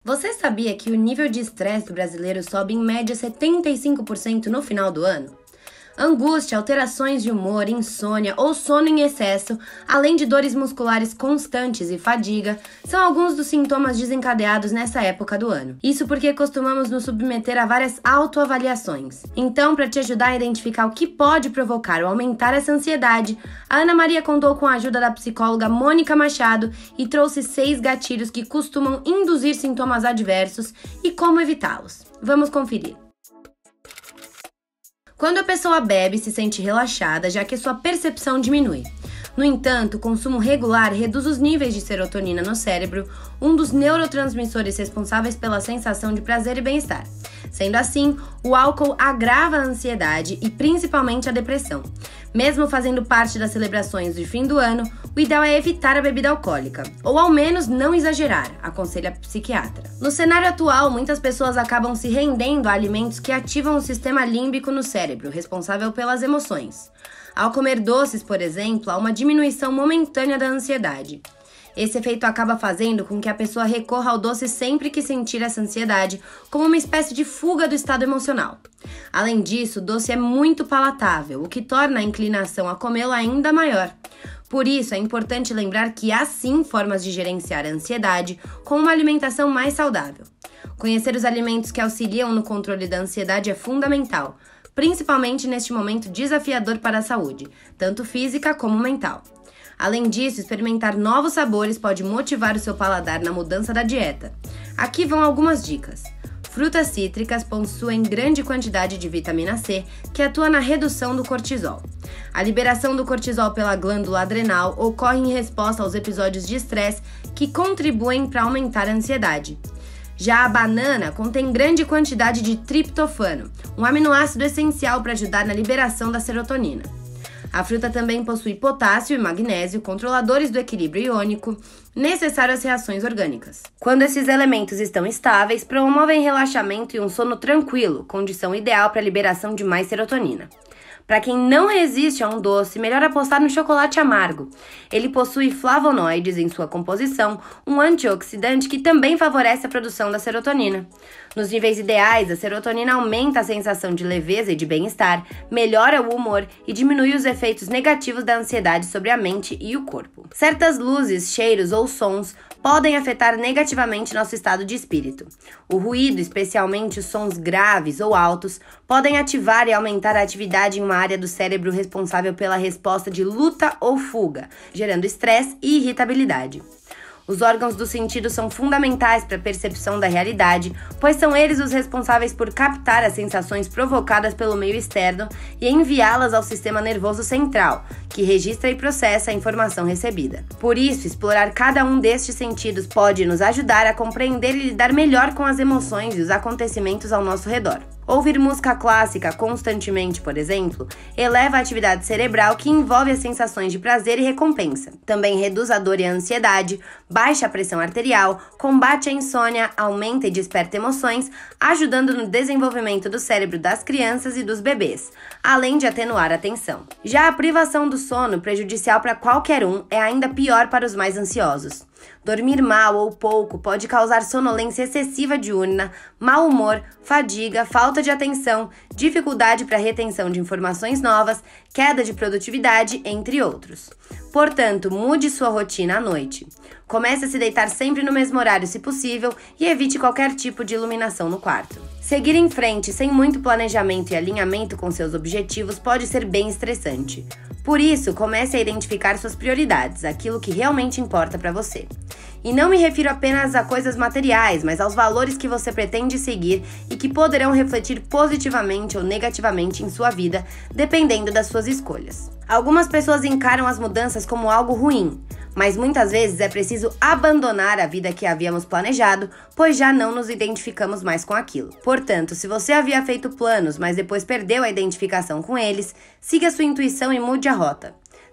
Você sabia que o nível de estresse do brasileiro sobe em média 75% no final do ano? Angústia, alterações de humor, insônia ou sono em excesso, além de dores musculares constantes e fadiga, são alguns dos sintomas desencadeados nessa época do ano. Isso porque costumamos nos submeter a várias autoavaliações. Então, para te ajudar a identificar o que pode provocar ou aumentar essa ansiedade, a Ana Maria contou com a ajuda da psicóloga Mônica Machado e trouxe 6 gatilhos que costumam induzir sintomas adversos e como evitá-los. Vamos conferir. Quando a pessoa bebe, se sente relaxada, já que sua percepção diminui. No entanto, o consumo regular reduz os níveis de serotonina no cérebro, um dos neurotransmissores responsáveis pela sensação de prazer e bem-estar. Sendo assim, o álcool agrava a ansiedade e principalmente a depressão. Mesmo fazendo parte das celebrações de fim do ano, o ideal é evitar a bebida alcoólica, ou ao menos não exagerar, aconselha a psiquiatra. No cenário atual, muitas pessoas acabam se rendendo a alimentos que ativam o sistema límbico no cérebro, responsável pelas emoções. Ao comer doces, por exemplo, há uma diminuição momentânea da ansiedade. Esse efeito acaba fazendo com que a pessoa recorra ao doce sempre que sentir essa ansiedade, como uma espécie de fuga do estado emocional. Além disso, o doce é muito palatável, o que torna a inclinação a comê-lo ainda maior. Por isso, é importante lembrar que há sim formas de gerenciar a ansiedade com uma alimentação mais saudável. Conhecer os alimentos que auxiliam no controle da ansiedade é fundamental, principalmente neste momento desafiador para a saúde, tanto física como mental. Além disso, experimentar novos sabores pode motivar o seu paladar na mudança da dieta. Aqui vão algumas dicas. Frutas cítricas possuem grande quantidade de vitamina C, que atua na redução do cortisol. A liberação do cortisol pela glândula adrenal ocorre em resposta aos episódios de estresse que contribuem para aumentar a ansiedade. Já a banana contém grande quantidade de triptofano, um aminoácido essencial para ajudar na liberação da serotonina. A fruta também possui potássio e magnésio, controladores do equilíbrio iônico, necessário às reações orgânicas. Quando esses elementos estão estáveis, promovem relaxamento e um sono tranquilo, condição ideal para a liberação de mais serotonina. Para quem não resiste a um doce, melhor apostar no chocolate amargo. Ele possui flavonoides em sua composição, um antioxidante que também favorece a produção da serotonina. Nos níveis ideais, a serotonina aumenta a sensação de leveza e de bem-estar, melhora o humor e diminui os efeitos negativos da ansiedade sobre a mente e o corpo. Certas luzes, cheiros ou sons podem afetar negativamente nosso estado de espírito. O ruído, especialmente os sons graves ou altos, podem ativar e aumentar a atividade em uma área do cérebro responsável pela resposta de luta ou fuga, gerando estresse e irritabilidade. Os órgãos do sentido são fundamentais para a percepção da realidade, pois são eles os responsáveis por captar as sensações provocadas pelo meio externo e enviá-las ao sistema nervoso central, que registra e processa a informação recebida. Por isso, explorar cada um destes sentidos pode nos ajudar a compreender e lidar melhor com as emoções e os acontecimentos ao nosso redor. Ouvir música clássica constantemente, por exemplo, eleva a atividade cerebral que envolve as sensações de prazer e recompensa. Também reduz a dor e a ansiedade, baixa a pressão arterial, combate a insônia, aumenta e desperta emoções, ajudando no desenvolvimento do cérebro das crianças e dos bebês, além de atenuar a tensão. Já a privação do sono, prejudicial para qualquer um, é ainda pior para os mais ansiosos. Dormir mal ou pouco pode causar sonolência excessiva diurna, mau humor, fadiga, falta de atenção, dificuldade para a retenção de informações novas, queda de produtividade, entre outros. Portanto, mude sua rotina à noite. Comece a se deitar sempre no mesmo horário, se possível, e evite qualquer tipo de iluminação no quarto. Seguir em frente sem muito planejamento e alinhamento com seus objetivos pode ser bem estressante. Por isso, comece a identificar suas prioridades, aquilo que realmente importa para você. E não me refiro apenas a coisas materiais, mas aos valores que você pretende seguir e que poderão refletir positivamente ou negativamente em sua vida, dependendo das suas escolhas. Algumas pessoas encaram as mudanças como algo ruim, mas muitas vezes é preciso abandonar a vida que havíamos planejado, pois já não nos identificamos mais com aquilo. Portanto, se você havia feito planos, mas depois perdeu a identificação com eles, siga sua intuição e mude a rota.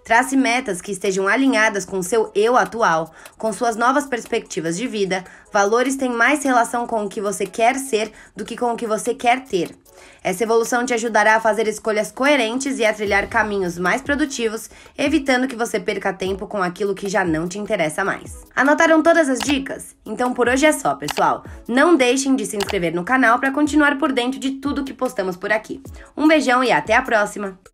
Trace metas que estejam alinhadas com seu eu atual, com suas novas perspectivas de vida. Valores têm mais relação com o que você quer ser do que com o que você quer ter. Essa evolução te ajudará a fazer escolhas coerentes e a trilhar caminhos mais produtivos, evitando que você perca tempo com aquilo que já não te interessa mais. Anotaram todas as dicas? Então por hoje é só, pessoal. Não deixem de se inscrever no canal para continuar por dentro de tudo que postamos por aqui. Um beijão e até a próxima!